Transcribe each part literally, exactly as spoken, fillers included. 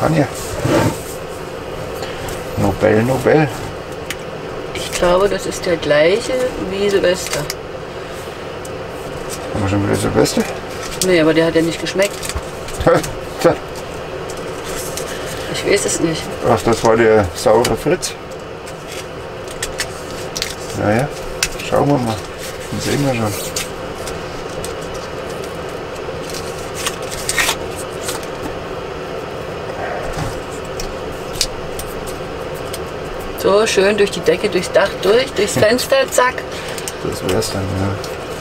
Champagner. Nobel, Nobel. Ich glaube, das ist der gleiche wie Silvester. Haben wir schon wieder Silvester? Nee, aber der hat ja nicht geschmeckt. Ich weiß es nicht. Ach, das war der saure Fritz. Naja, schauen wir mal. Den sehen wir schon. So schön durch die Decke, durchs Dach durch, durchs Fenster, zack. Das wär's dann, ja.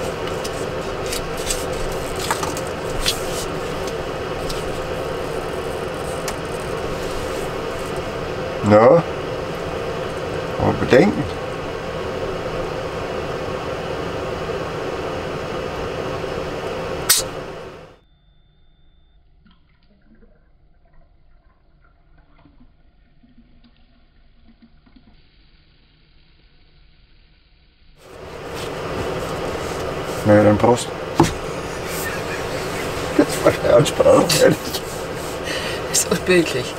Na, aber bedenken. Na ja, dann Prost. Das war der Ansprache, ehrlich. Ist unbildlich.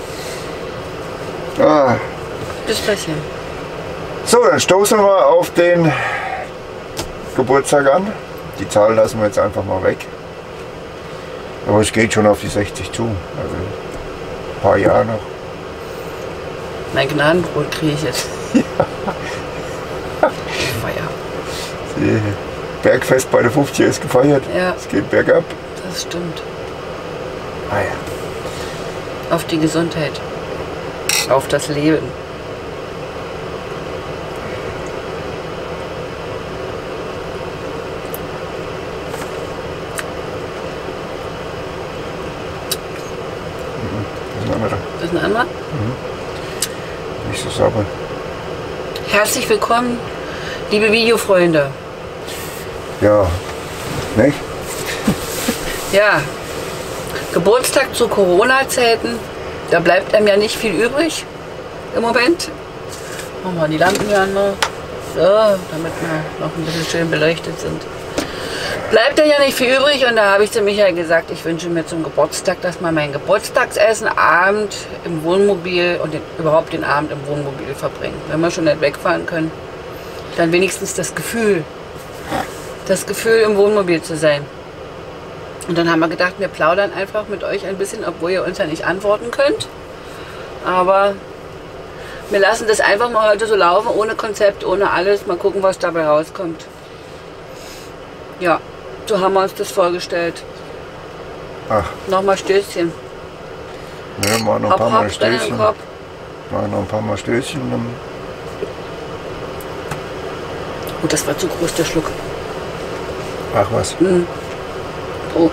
Ah. Bis gleich. So, dann stoßen wir auf den Geburtstag an. Die Zahl lassen wir jetzt einfach mal weg. Aber es geht schon auf die sechzig zu. Also ein paar Jahre noch. Mein Gnadenbrot kriege ich jetzt. Ja. Feier. Die Bergfest bei der fünfziger ist gefeiert. Ja. Es geht bergab. Das stimmt. Ah ja. Auf die Gesundheit. Auf das Leben. Das ist ein anderer. Das ist ein anderer? Mhm. Nicht so sauber. Herzlich willkommen, liebe Videofreunde. Ja, nicht? Ja, Geburtstag zu Corona-Zeiten. Da bleibt einem ja nicht viel übrig im Moment. Machen wir die Lampen hier an, so, damit wir noch ein bisschen schön beleuchtet sind. Bleibt da ja nicht viel übrig und da habe ich zu Michael gesagt, ich wünsche mir zum Geburtstag, dass man mein Geburtstagsessen Abend im Wohnmobil und den, überhaupt den Abend im Wohnmobil verbringt. Wenn wir schon nicht wegfahren können, dann wenigstens das Gefühl, das Gefühl im Wohnmobil zu sein. Und dann haben wir gedacht, wir plaudern einfach mit euch ein bisschen, obwohl ihr uns ja nicht antworten könnt. Aber wir lassen das einfach mal heute so laufen, ohne Konzept, ohne alles. Mal gucken, was dabei rauskommt. Ja, so haben wir uns das vorgestellt. Ach. Nochmal Stößchen. Ja, mal noch ein Hopp, paar Mal hopp, Stößchen. Kopf. Mal noch ein paar Mal Stößchen. Dann Oh, das war zu groß, der Schluck. ach was. Mhm. Oh.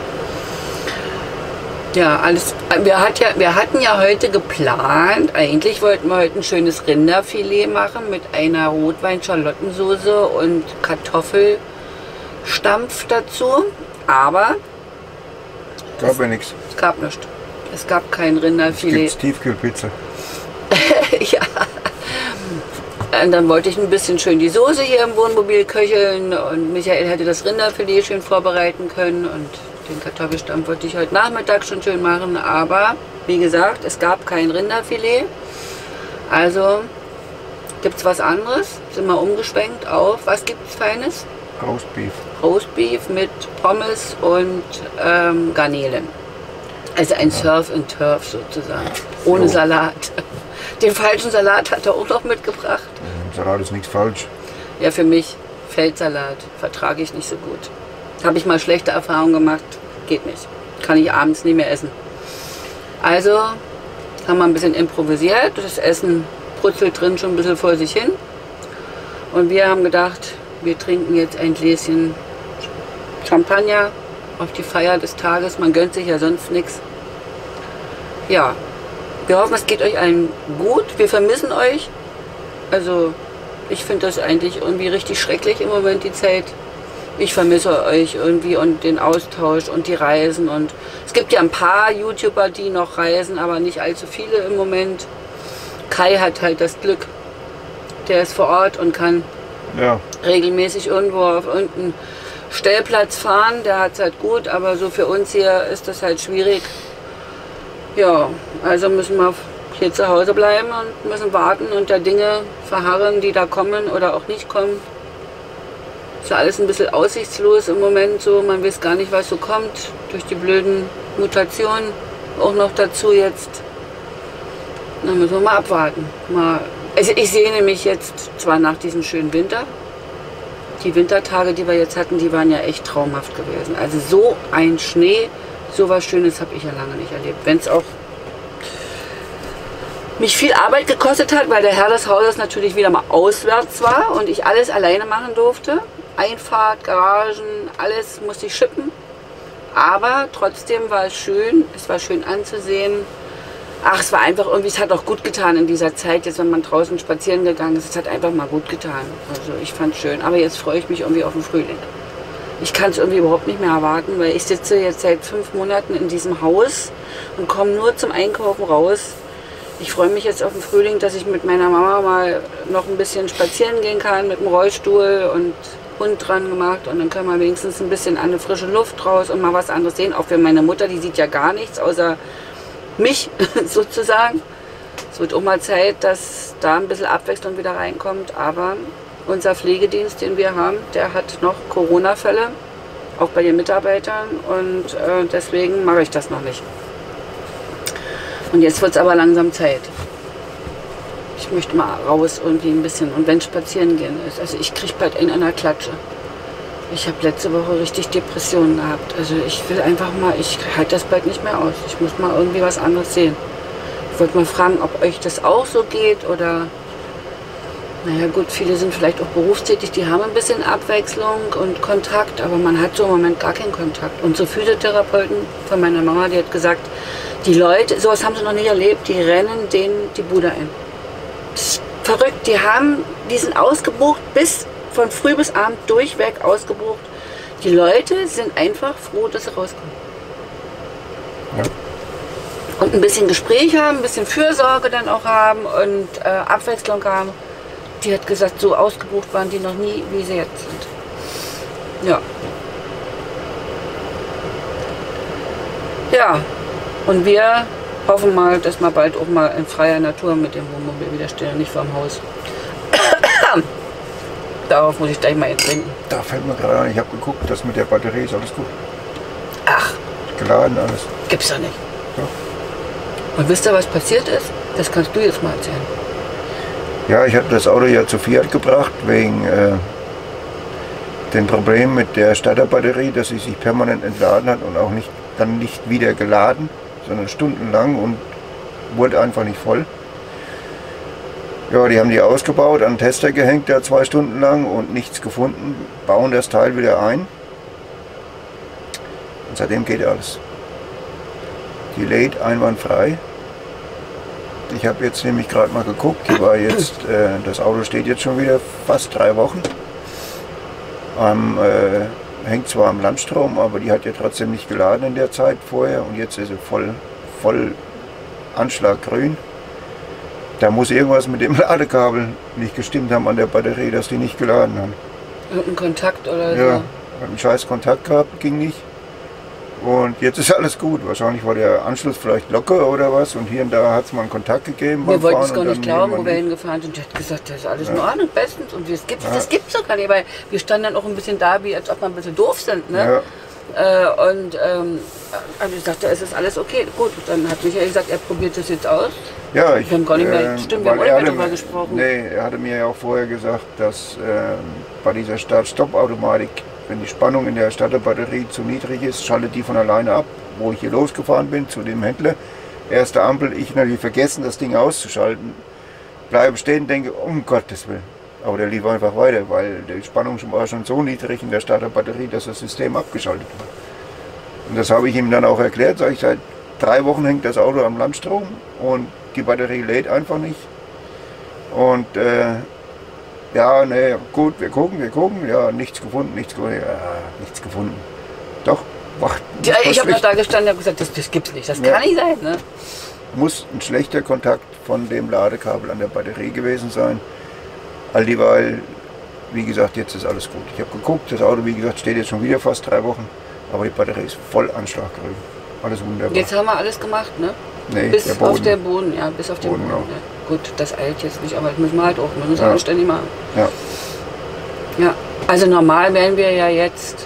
Ja, alles. Wir, hat ja, wir hatten ja heute geplant, eigentlich wollten wir heute ein schönes Rinderfilet machen mit einer Rotwein-Schalottensoße und Kartoffelstampf dazu. Aber Gab ja nichts. es gab nichts. Es gab kein Jetzt Rinderfilet. gibt's Tiefkühlpizza. Ja. Und dann wollte ich ein bisschen schön die Soße hier im Wohnmobil köcheln und Michael hätte das Rinderfilet schön vorbereiten können und den Kartoffelstampf wollte ich heute Nachmittag schon schön machen, aber wie gesagt, es gab kein Rinderfilet. Also gibt es was anderes, sind wir umgeschwenkt auf, was gibt es Feines? Roastbeef. Roastbeef mit Pommes und ähm, Garnelen. Also ein Surf and Turf sozusagen, ohne Jo. Salat. Den falschen Salat hat er auch noch mitgebracht. Im Salat ist nichts falsch. Ja, für mich Feldsalat vertrage ich nicht so gut. Habe ich mal schlechte Erfahrungen gemacht, geht nicht. Kann ich abends nicht mehr essen. Also haben wir ein bisschen improvisiert. Das Essen brutzelt drin schon ein bisschen vor sich hin. Und wir haben gedacht, wir trinken jetzt ein Gläschen Champagner auf die Feier des Tages. Man gönnt sich ja sonst nichts. Ja, wir hoffen, es geht euch allen gut. Wir vermissen euch. Also ich finde das eigentlich irgendwie richtig schrecklich im Moment, die Zeit. Ich vermisse euch irgendwie und den Austausch und die Reisen. Und es gibt ja ein paar YouTuber, die noch reisen, aber nicht allzu viele im Moment. Kai hat halt das Glück, der ist vor Ort und kann Ja. regelmäßig irgendwo auf irgendeinen Stellplatz fahren. Der hat es halt gut, aber so für uns hier ist das halt schwierig. Ja, also müssen wir hier zu Hause bleiben und müssen warten und der Dinge verharren, die da kommen oder auch nicht kommen. Ist ja alles ein bisschen aussichtslos im Moment so. Man weiß gar nicht, was so kommt. Durch die blöden Mutationen auch noch dazu jetzt. Dann müssen wir mal abwarten. Mal. Also ich sehne mich jetzt zwar nach diesem schönen Winter. Die Wintertage, die wir jetzt hatten, die waren ja echt traumhaft gewesen. Also so ein Schnee, so was Schönes habe ich ja lange nicht erlebt. Wenn es auch mich viel Arbeit gekostet hat, weil der Herr des Hauses natürlich wieder mal auswärts war und ich alles alleine machen durfte. Einfahrt, Garagen, alles musste ich schippen. Aber trotzdem war es schön, es war schön anzusehen. Ach, es war einfach irgendwie, es hat auch gut getan in dieser Zeit, jetzt wenn man draußen spazieren gegangen ist, es hat einfach mal gut getan. Also ich fand es schön, aber jetzt freue ich mich irgendwie auf den Frühling. Ich kann es irgendwie überhaupt nicht mehr erwarten, weil ich sitze jetzt seit fünf Monaten in diesem Haus und komme nur zum Einkaufen raus. Ich freue mich jetzt auf den Frühling, dass ich mit meiner Mama mal noch ein bisschen spazieren gehen kann mit dem Rollstuhl und Hund dran gemacht und dann können wir wenigstens ein bisschen an eine frische Luft raus und mal was anderes sehen. Auch für meine Mutter, die sieht ja gar nichts außer mich sozusagen. Es wird auch mal Zeit, dass da ein bisschen Abwechslung wieder reinkommt, aber unser Pflegedienst, den wir haben, der hat noch Corona-Fälle, auch bei den Mitarbeitern und äh, deswegen mache ich das noch nicht. Und jetzt wird es aber langsam Zeit. Ich möchte mal raus irgendwie ein bisschen und wenn spazieren gehen ist. Also ich kriege bald einen an der Klatsche. Ich habe letzte Woche richtig Depressionen gehabt. Also ich will einfach mal, ich halte das bald nicht mehr aus. Ich muss mal irgendwie was anderes sehen. Ich wollte mal fragen, ob euch das auch so geht oder... Naja gut, viele sind vielleicht auch berufstätig, die haben ein bisschen Abwechslung und Kontakt, aber man hat so im Moment gar keinen Kontakt. Und so Physiotherapeuten von meiner Mama, die hat gesagt, die Leute, sowas haben sie noch nie erlebt, die rennen denen die Bude ein. Das ist verrückt, die haben, die sind ausgebucht, bis von früh bis abend durchweg ausgebucht. Die Leute sind einfach froh, dass sie rauskommen. Ja. Und ein bisschen Gespräch haben, ein bisschen Fürsorge dann auch haben und äh, Abwechslung haben. Die hat gesagt, so ausgebucht waren die noch nie, wie sie jetzt sind. Ja. Ja, und wir hoffen mal, dass wir bald auch mal in freier Natur mit dem Wohnmobil wieder stehen, nicht vor dem Haus. Darauf muss ich gleich mal jetzt denken. Da fällt mir gerade ein, ich habe geguckt, das mit der Batterie ist alles gut. Ach. Geladen, alles. Gibt's doch nicht. Ja. Und wisst ihr, was passiert ist? Das kannst du jetzt mal erzählen. Ja, ich hatte das Auto ja zu Fiat gebracht, wegen äh, dem Problem mit der Starterbatterie, dass sie sich permanent entladen hat und auch nicht, dann nicht wieder geladen, sondern stundenlang und wurde einfach nicht voll. Ja, die haben die ausgebaut, an den Tester gehängt, da zwei Stunden lang und nichts gefunden, bauen das Teil wieder ein und seitdem geht alles. Die lädt einwandfrei. Ich habe jetzt nämlich gerade mal geguckt, die war jetzt, äh, das Auto steht jetzt schon wieder fast drei Wochen. Am, äh, hängt zwar am Landstrom, aber die hat ja trotzdem nicht geladen in der Zeit vorher und jetzt ist sie voll, voll Anschlaggrün. Da muss irgendwas mit dem Ladekabel nicht gestimmt haben an der Batterie, dass die nicht geladen haben. Irgendein Kontakt oder so? Ja, hat einen scheiß Kontakt gehabt, ging nicht. Und jetzt ist alles gut. Wahrscheinlich war der Anschluss vielleicht locker oder was. Und hier und da hat es mal einen Kontakt gegeben. Wir wollten es gar nicht glauben, wo wir hingefahren sind. Die hat gesagt, das ist alles ja in Ordnung, bestens. Und das gibt es ja. Das gibt's doch gar nicht. Weil wir standen dann auch ein bisschen da, wie als ob wir ein bisschen doof sind. Ne? Ja. Äh, und ähm, also ich sagte, es ist alles okay. Gut, dann hat Michael gesagt, er probiert das jetzt aus. Ja, ich, wir haben gar nicht mehr, äh, stimmt, wir haben auch nicht mehr darüber gesprochen. Nee, er hatte mir ja auch vorher gesagt, dass äh, bei dieser Start-Stopp-Automatik, wenn die Spannung in der Starterbatterie zu niedrig ist, schaltet die von alleine ab. Wo ich hier losgefahren bin zu dem Händler, erste Ampel, ich natürlich vergessen, das Ding auszuschalten, bleibe stehen, denke, um Gottes Willen. Aber der lief einfach weiter, weil die Spannung war schon so niedrig in der Starterbatterie, dass das System abgeschaltet war. Und das habe ich ihm dann auch erklärt, sage ich, seit drei Wochen hängt das Auto am Landstrom und die Batterie lädt einfach nicht. Und äh, ja, ne, gut, wir gucken, wir gucken, ja, nichts gefunden, nichts gefunden, ja, nichts gefunden. Doch, wacht. Ja, ich habe noch da gestanden und habe gesagt, das, das gibt's nicht, das ja. kann nicht sein, ne? Muss ein schlechter Kontakt von dem Ladekabel an der Batterie gewesen sein. All dieweil, wie gesagt, jetzt ist alles gut. Ich habe geguckt, das Auto, wie gesagt, steht jetzt schon wieder fast drei Wochen, aber die Batterie ist voll anschlaggrün. Alles wunderbar. Jetzt haben wir alles gemacht, ne? Nee, bis der Boden. auf den Boden, ja, bis auf den Boden Boden. auch. Ja. Gut, das eilt jetzt nicht, aber das müssen wir halt auch, müssen wir Ja. anständig machen. Ja. Ja, also normal wären wir ja jetzt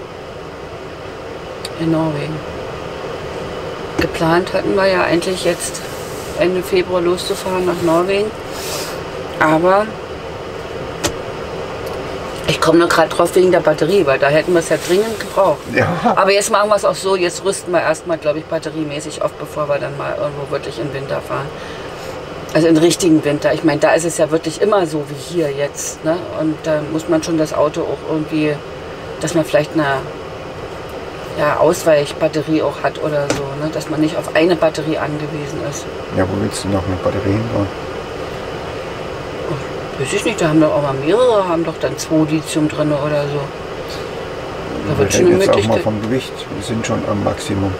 in Norwegen. Geplant hatten wir ja eigentlich jetzt Ende Februar loszufahren nach Norwegen. Aber ich komme nur gerade drauf wegen der Batterie, weil da hätten wir es ja dringend gebraucht. Ja. Aber jetzt machen wir es auch so, jetzt rüsten wir erstmal, glaube ich, batteriemäßig auf, bevor wir dann mal irgendwo wirklich in Winter fahren. Also in richtigen Winter. Ich meine, da ist es ja wirklich immer so wie hier jetzt. Ne? Und da muss man schon das Auto auch irgendwie, dass man vielleicht eine ja, Ausweichbatterie auch hat oder so. Ne? Dass man nicht auf eine Batterie angewiesen ist. Ja, wo willst du noch eine Batterie hinbauen? Ach, weiß ich nicht, da haben doch auch mal mehrere, haben doch dann zwei Lithium drin oder so. Da wird Wir schon reden eine jetzt auch mal Möglichkeit. vom Gewicht. Wir sind schon am Maximum.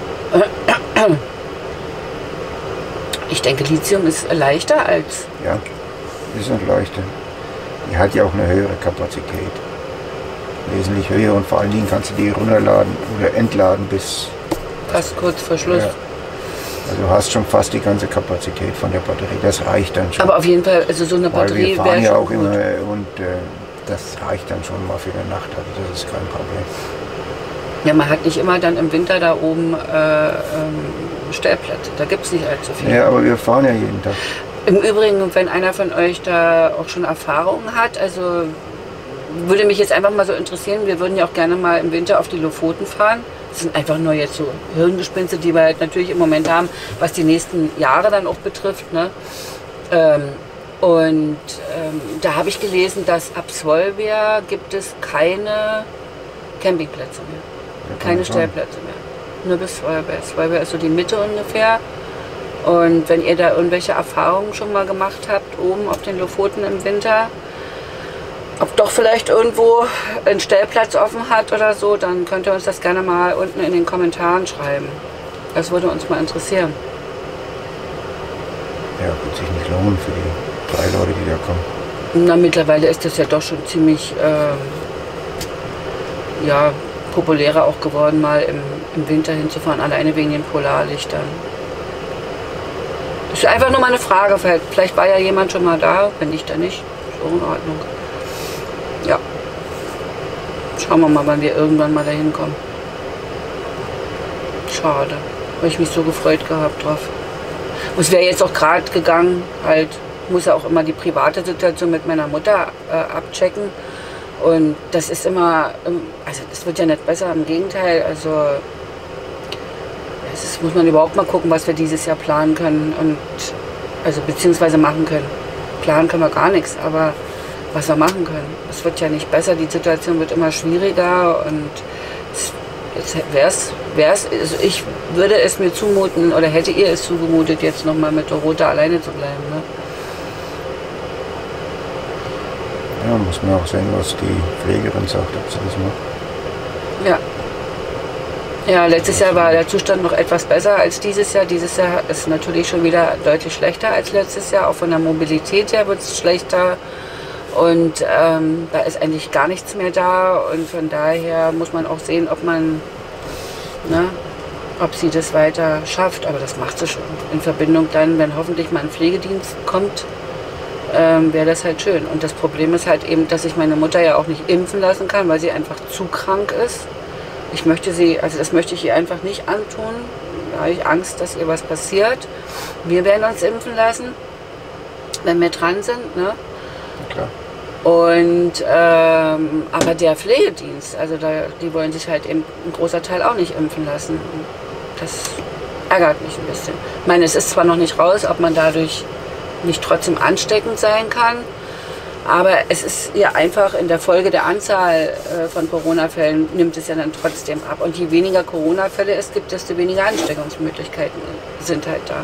Ich denke, Lithium ist leichter als. Ja, ist eine Leuchte. Die hat ja auch eine höhere Kapazität. Wesentlich höher und vor allen Dingen kannst du die runterladen oder entladen bis. Fast kurz vor Schluss. Ja. Also du hast schon fast die ganze Kapazität von der Batterie. Das reicht dann schon. Aber auf jeden Fall, also so eine Weil Batterie wir fahren wäre ja schon auch gut. immer und äh, das reicht dann schon mal für eine Nacht. Also das ist kein Problem. Ja, man hat nicht immer dann im Winter da oben äh, ähm, Stellplätze. Da gibt es nicht allzu viel. Ja, aber wir fahren ja jeden Tag. Im Übrigen, wenn einer von euch da auch schon Erfahrungen hat, also würde mich jetzt einfach mal so interessieren, wir würden ja auch gerne mal im Winter auf die Lofoten fahren. Das sind einfach nur jetzt so Hirngespinste, die wir halt natürlich im Moment haben, was die nächsten Jahre dann auch betrifft. Ne? Ähm, und ähm, da habe ich gelesen, dass ab Svolvær gibt es keine Campingplätze mehr. Keine Stellplätze mehr. Nur bis Svolvær. Svolvær ist so die Mitte ungefähr. Und wenn ihr da irgendwelche Erfahrungen schon mal gemacht habt, oben auf den Lofoten im Winter, ob doch vielleicht irgendwo ein Stellplatz offen hat oder so, dann könnt ihr uns das gerne mal unten in den Kommentaren schreiben. Das würde uns mal interessieren. Ja, wird sich nicht lohnen für die drei Leute, die da kommen. Na, mittlerweile ist das ja doch schon ziemlich ähm, ja, populärer auch geworden, mal im, im Winter hinzufahren, alleine wegen den Polarlichtern. Das ist einfach nur mal eine Frage, vielleicht war ja jemand schon mal da, wenn nicht, dann nicht. Ist auch in Ordnung. Ja. Schauen wir mal, wann wir irgendwann mal dahin kommen. Schade. Habe ich mich so gefreut gehabt drauf. Und es wäre jetzt auch gerade gegangen, halt, muss ja auch immer die private Situation mit meiner Mutter äh, abchecken. Und das ist immer, also das wird ja nicht besser, im Gegenteil. Also es muss man überhaupt mal gucken, was wir dieses Jahr planen können und also beziehungsweise machen können. Planen können wir gar nichts, aber was wir machen können. Es wird ja nicht besser, die Situation wird immer schwieriger und es wär's, wär's, also ich würde es mir zumuten oder hätte ihr es zugemutet, jetzt nochmal mit Dorota alleine zu bleiben. Ne? Ja, muss man auch sehen, was die Pflegerin sagt, ob sie das macht. Ja. Ja, letztes Jahr war der Zustand noch etwas besser als dieses Jahr. Dieses Jahr ist natürlich schon wieder deutlich schlechter als letztes Jahr. Auch von der Mobilität her wird es schlechter. Und ähm, da ist eigentlich gar nichts mehr da. Und von daher muss man auch sehen, ob man, ne, ob sie das weiter schafft. Aber das macht sie schon. In Verbindung dann, wenn hoffentlich mal ein Pflegedienst kommt, ähm, wäre das halt schön. Und das Problem ist halt eben, dass ich meine Mutter ja auch nicht impfen lassen kann, weil sie einfach zu krank ist. Ich möchte sie, also das möchte ich ihr einfach nicht antun. Da habe ich Angst, dass ihr was passiert. Wir werden uns impfen lassen, wenn wir dran sind. Ne? Klar. Und ähm, aber der Pflegedienst, also da, die wollen sich halt eben ein großer Teil auch nicht impfen lassen. Das ärgert mich ein bisschen. Ich meine, es ist zwar noch nicht raus, ob man dadurch nicht trotzdem ansteckend sein kann. Aber es ist ja einfach in der Folge der Anzahl äh, von Corona-Fällen nimmt es ja dann trotzdem ab. Und je weniger Corona-Fälle es gibt, desto weniger Ansteckungsmöglichkeiten sind halt da.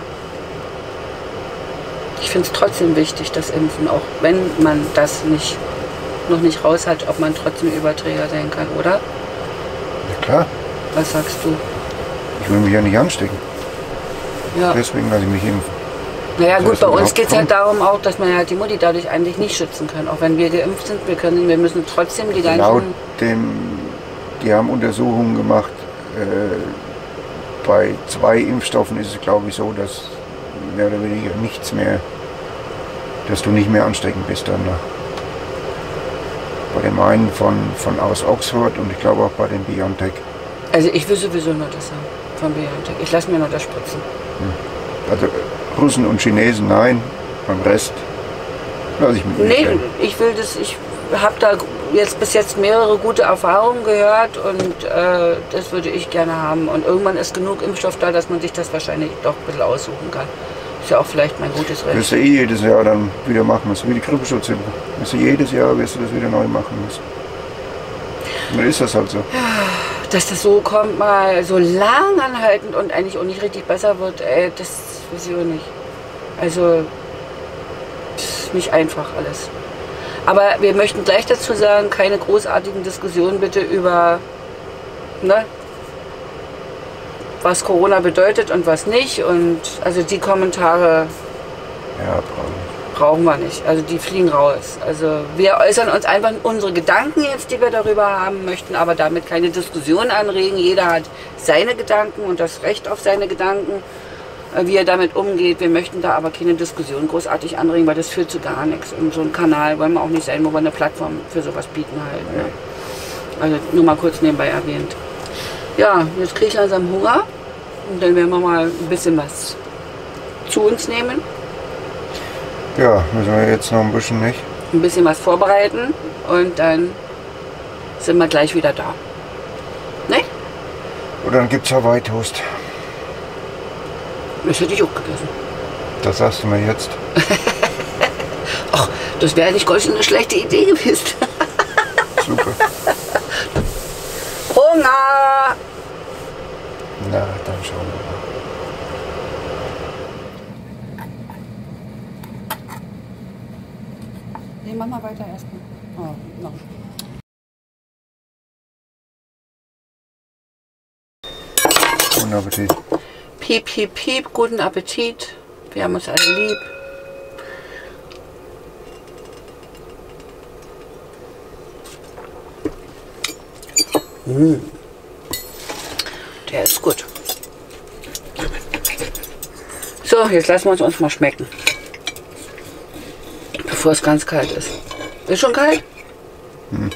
Ich finde es trotzdem wichtig, das Impfen, auch wenn man das nicht, noch nicht raus hat, ob man trotzdem Überträger sein kann, oder? Ja klar. Was sagst du? Ich will mich ja nicht anstecken. Ja. Deswegen lasse ich mich impfen. Naja Das gut, heißt, bei wenn uns man geht es halt kommt- darum auch, dass man halt die Mutti dadurch eigentlich nicht schützen kann. Auch wenn wir geimpft sind, wir, können, wir müssen trotzdem die ganzen... Laut dem, die haben Untersuchungen gemacht, äh, bei zwei Impfstoffen ist es, glaube ich, so, dass mehr oder weniger nichts mehr, dass du nicht mehr ansteckend bist danach. Bei dem einen von, von aus Oxford und ich glaube auch bei dem BioNTech. Also ich will sowieso nur das haben, von BioNTech. Ich lasse mir nur das spritzen. Also Russen und Chinesen nein, beim Rest lasse ich mich nicht. Nee, ich will das, ich habe da jetzt bis jetzt mehrere gute Erfahrungen gehört und äh, das würde ich gerne haben. Und irgendwann ist genug Impfstoff da, dass man sich das wahrscheinlich doch ein bisschen aussuchen kann. Ist ja auch vielleicht mein gutes Recht. Wirst du eh jedes Jahr dann wieder machen müssen, wie die Grippeschutzimpfung. Wirst du jedes Jahr wirst du das wieder neu machen müssen. Und dann ist das halt so. Dass das so kommt, mal so lang anhaltend und eigentlich auch nicht richtig besser wird, ey, das weiß ich auch nicht. Also, das ist nicht einfach alles. Aber wir möchten gleich dazu sagen, keine großartigen Diskussionen bitte über, ne, was Corona bedeutet und was nicht. Und also die Kommentare Ja, brauche ich. brauchen wir nicht. Also die fliegen raus. Also wir äußern uns einfach unsere Gedanken jetzt, die wir darüber haben möchten, aber damit keine Diskussion anregen. Jeder hat seine Gedanken und das Recht auf seine Gedanken, wie er damit umgeht. Wir möchten da aber keine Diskussion großartig anregen, weil das führt zu gar nichts. Und so ein Kanal wollen wir auch nicht sein, wo wir eine Plattform für sowas bieten halt. Ne? Also nur mal kurz nebenbei erwähnt. Ja, jetzt kriege ich langsam Hunger und dann werden wir mal ein bisschen was zu uns nehmen. Ja, müssen wir jetzt noch ein bisschen nicht. Ein bisschen was vorbereiten und dann sind wir gleich wieder da. Ne? Oder dann gibt's Hawaii-Toast. Das hätte ich auch gegessen. Das sagst du mir jetzt. Ach, das wäre nicht ganz eine schlechte Idee gewesen. Super. Hunger! Na, dann schauen wir mal. Nee, mach mal weiter erstmal. Oh, noch. Guten Appetit. Piep, piep, piep, guten Appetit. Wir haben uns alle lieb. Mm. Der ist gut. So, jetzt lassen wir uns uns mal schmecken. Bevor es ganz kalt ist. Ist schon kalt? Hm.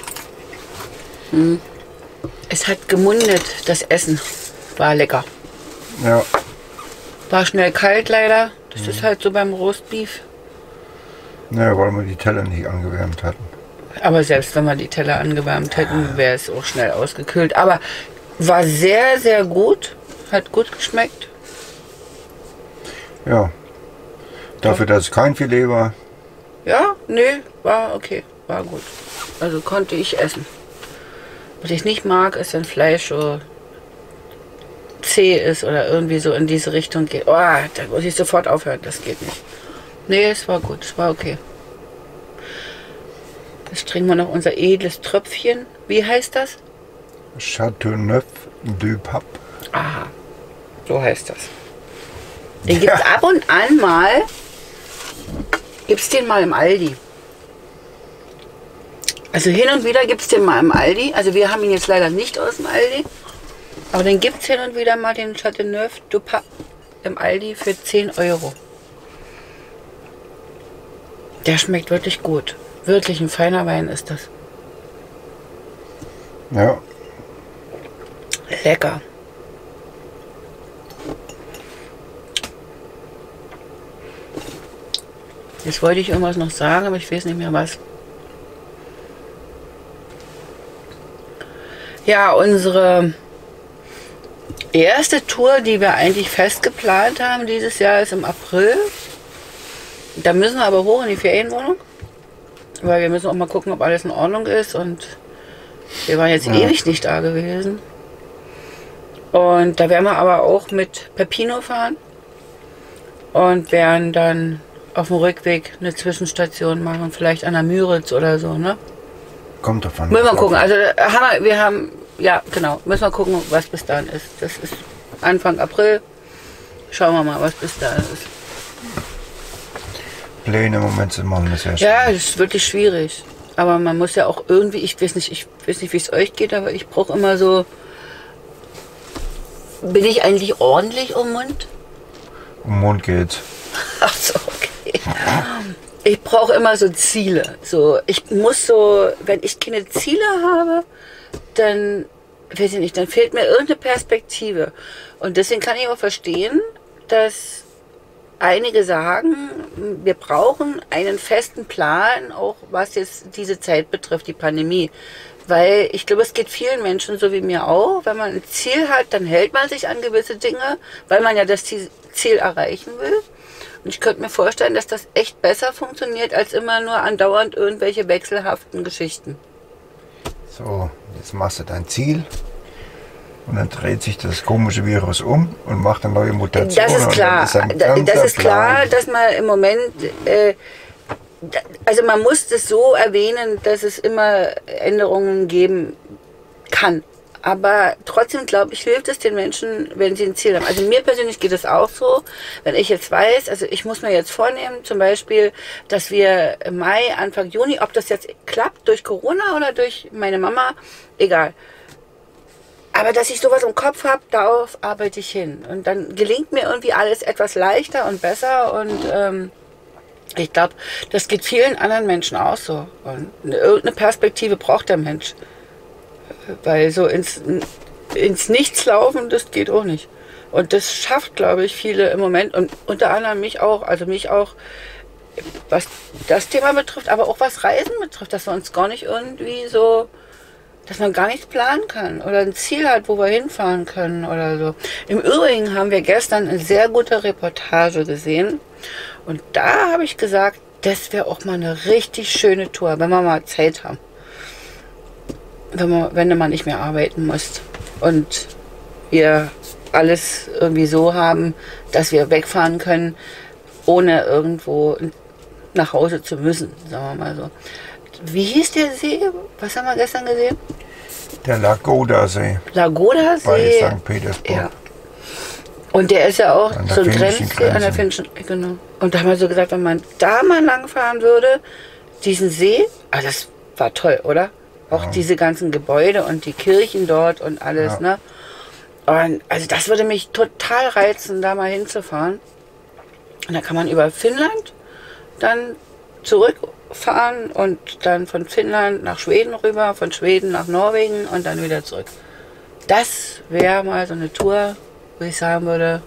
Hm. Es hat gemundet, das Essen. War lecker. Ja. War schnell kalt leider. Das mhm. ist halt so beim Roastbeef. Naja, weil wir die Teller nicht angewärmt hatten. Aber selbst wenn wir die Teller angewärmt hätten, wäre es auch schnell ausgekühlt. Aber war sehr, sehr gut. Hat gut geschmeckt. Ja. Dafür, dass es kein Filet war. Ja, nee, war okay. War gut. Also konnte ich essen. Was ich nicht mag, ist, wenn Fleisch so zäh ist oder irgendwie so in diese Richtung geht. Oh, da muss ich sofort aufhören. Das geht nicht. Nee, es war gut. Es war okay. Jetzt trinken wir noch unser edles Tröpfchen. Wie heißt das? Châteauneuf du Pape. Aha, so heißt das. Den gibt es ab und an mal. Gibt es den mal im Aldi. Also hin und wieder gibt es den mal im Aldi. Also wir haben ihn jetzt leider nicht aus dem Aldi. Aber den gibt es hin und wieder mal, den Châteauneuf du Pape im Aldi für zehn Euro. Der schmeckt wirklich gut. Wirklich ein feiner Wein ist das. Ja. Lecker. Jetzt wollte ich irgendwas noch sagen, aber ich weiß nicht mehr was. Ja, unsere erste Tour, die wir eigentlich fest geplant haben dieses Jahr, ist im April. Da müssen wir aber hoch in die Ferienwohnung. Weil wir müssen auch mal gucken, ob alles in Ordnung ist. Und wir waren jetzt ja. ewig nicht da gewesen. Und da werden wir aber auch mit Peppino fahren. Und werden dann auf dem Rückweg eine Zwischenstation machen. Vielleicht an der Müritz oder so, ne? Kommt davon. Müssen wir gucken. Also haben wir, wir haben, ja genau, müssen wir gucken, was bis dahin ist. Das ist Anfang April. Schauen wir mal, was bis dahin ist. Pläne im Moment zu machen, ist ja schwierig. Ja, das ist wirklich schwierig. Aber man muss ja auch irgendwie, ich weiß nicht, ich weiß nicht, wie es euch geht, aber ich brauche immer so Bin ich eigentlich ordentlich um den Mund? Um den Mund geht's. Ach so, okay. Ich brauche immer so Ziele. So, ich muss so, wenn ich keine Ziele habe, dann, weiß ich nicht, dann fehlt mir irgendeine Perspektive. Und deswegen kann ich auch verstehen, dass einige sagen, wir brauchen einen festen Plan, auch was jetzt diese Zeit betrifft, die Pandemie. Weil ich glaube, es geht vielen Menschen, so wie mir auch, wenn man ein Ziel hat, dann hält man sich an gewisse Dinge, weil man ja das Ziel erreichen will. Und ich könnte mir vorstellen, dass das echt besser funktioniert, als immer nur andauernd irgendwelche wechselhaften Geschichten. So, jetzt machst du dein Ziel und dann dreht sich das komische Virus um und macht eine neue Mutation. Das ist klar. Das, das ist klar, dass man im Moment, äh, also man muss das so erwähnen, dass es immer Änderungen geben kann. Aber trotzdem, glaube ich, hilft es den Menschen, wenn sie ein Ziel haben. Also mir persönlich geht es auch so, wenn ich jetzt weiß, also ich muss mir jetzt vornehmen, zum Beispiel, dass wir im Mai, Anfang Juni, ob das jetzt klappt durch Corona oder durch meine Mama, egal. Aber dass ich sowas im Kopf habe, darauf arbeite ich hin. Und dann gelingt mir irgendwie alles etwas leichter und besser. Und ähm, ich glaube, das geht vielen anderen Menschen auch so. Und irgendeine Perspektive braucht der Mensch. Weil so ins, ins Nichts laufen, das geht auch nicht. Und das schafft, glaube ich, viele im Moment. Und unter anderem mich auch. Also mich auch, was das Thema betrifft, aber auch was Reisen betrifft. Dass wir uns gar nicht irgendwie so... dass man gar nichts planen kann oder ein Ziel hat, wo wir hinfahren können oder so. Im Übrigen haben wir gestern eine sehr gute Reportage gesehen und da habe ich gesagt, das wäre auch mal eine richtig schöne Tour, wenn wir mal Zeit haben. Wenn, man, wenn du mal nicht mehr arbeiten musst und wir alles irgendwie so haben, dass wir wegfahren können, ohne irgendwo nach Hause zu müssen, sagen wir mal so. Wie hieß der See? Was haben wir gestern gesehen? Der Lagoda-See. Lagoda-See. Bei Sankt Petersburg. Ja. Und der ist ja auch An der so ein finnischen Grenzsee an der finnischen, genau. Und da haben wir so gesagt, wenn man da mal langfahren würde, diesen See, ah, das war toll, oder? Auch Ja. diese ganzen Gebäude und die Kirchen dort und alles, Ja. ne? Und also das würde mich total reizen, da mal hinzufahren. Und da kann man über Finnland dann zurückfahren und dann von Finnland nach Schweden rüber, von Schweden nach Norwegen und dann wieder zurück. Das wäre mal so eine Tour, wo ich sagen würde,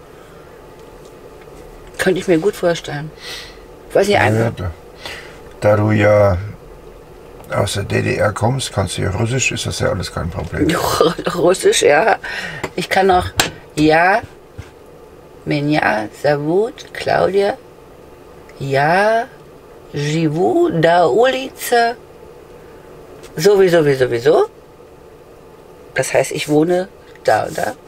könnte ich mir gut vorstellen. Ich weiß nicht, Ja, einfach. da, da du ja aus der D D R kommst, kannst du ja Russisch, ist das ja alles kein Problem. Russisch, ja. Ich kann noch, ja, меня зовут Claudia, ja, живу на улице, sowieso, sowieso, sowieso. Das heißt, ich wohne da und da.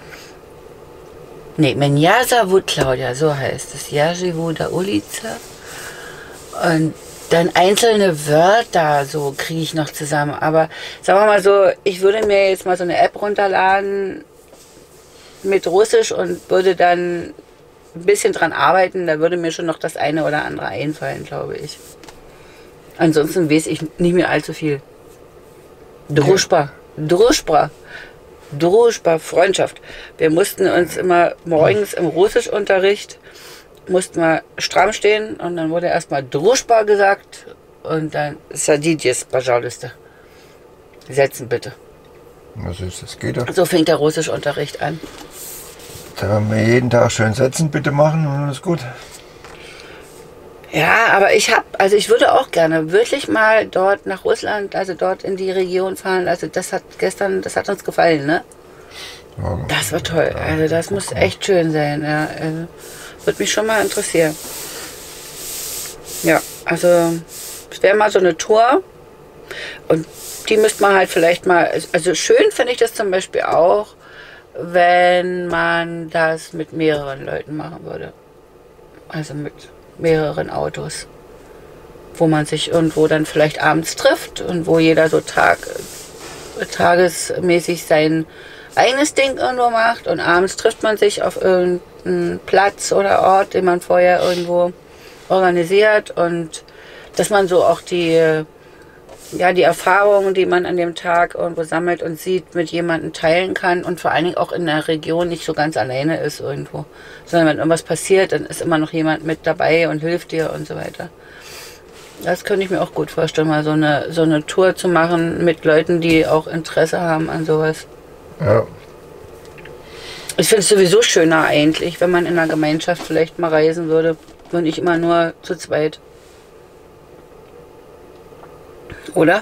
Nee, меня зовут Claudia, so heißt es. Ja, живу на улице. Und dann einzelne Wörter, so kriege ich noch zusammen. Aber sagen wir mal so, ich würde mir jetzt mal so eine App runterladen mit Russisch und würde dann ein bisschen dran arbeiten. Da würde mir schon noch das eine oder andere einfallen, glaube ich. Ansonsten weiß ich nicht mehr allzu viel. Druschba, Druschba, Druschba, Freundschaft. Wir mussten uns immer morgens im Russischunterricht mussten wir stramm stehen und dann wurde erstmal Druschba gesagt und dann Sadidjes, пожалуйста. Setzen bitte. Was ist das? Geht doch. So fängt der Russischunterricht an. Da werden wir jeden Tag schön setzen, bitte machen und dann ist gut. Ja, aber ich habe, also ich würde auch gerne wirklich mal dort nach Russland, also dort in die Region fahren. Also das hat gestern, das hat uns gefallen, ne? Ja, Das war toll. Also das muss echt schön sein. Ja. Also, würde mich schon mal interessieren. Ja, also es wäre mal so eine Tour und die müsste man halt vielleicht mal, also schön finde ich das zum Beispiel auch, wenn man das mit mehreren Leuten machen würde. Also mit mehreren Autos, wo man sich irgendwo dann vielleicht abends trifft und wo jeder so Tag, tagesmäßig sein eigenes Ding irgendwo macht und abends trifft man sich auf irgendeinen Platz oder Ort, den man vorher irgendwo organisiert und dass man so auch die ja, die Erfahrungen, die man an dem Tag irgendwo sammelt und sieht, mit jemandem teilen kann und vor allen Dingen auch in der Region nicht so ganz alleine ist irgendwo. Sondern wenn irgendwas passiert, dann ist immer noch jemand mit dabei und hilft dir und so weiter. Das könnte ich mir auch gut vorstellen, mal so eine, so eine Tour zu machen mit Leuten, die auch Interesse haben an sowas. Ja. Ich finde es sowieso schöner eigentlich, wenn man in einer Gemeinschaft vielleicht mal reisen würde und nicht immer nur zu zweit. Oder?